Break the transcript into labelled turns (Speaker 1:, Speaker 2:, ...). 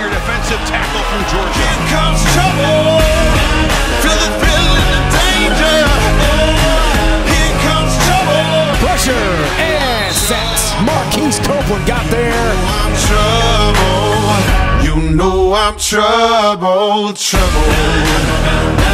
Speaker 1: there, defensive tackle from Georgia.
Speaker 2: Here comes trouble. Feel the thrill and the danger. Here comes trouble.
Speaker 3: Pressure and set. Marquise Copeland got there.
Speaker 2: I'm trouble. You know I'm trouble, trouble.